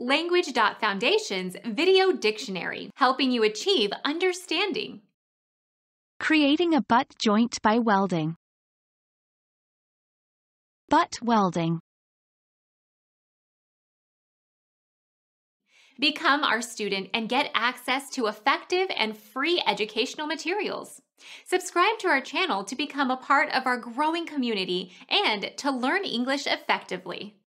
Language.Foundation's Video Dictionary, helping you achieve understanding. Creating a butt joint by welding. Butt welding. Become our student and get access to effective and free educational materials. Subscribe to our channel to become a part of our growing community and to learn English effectively.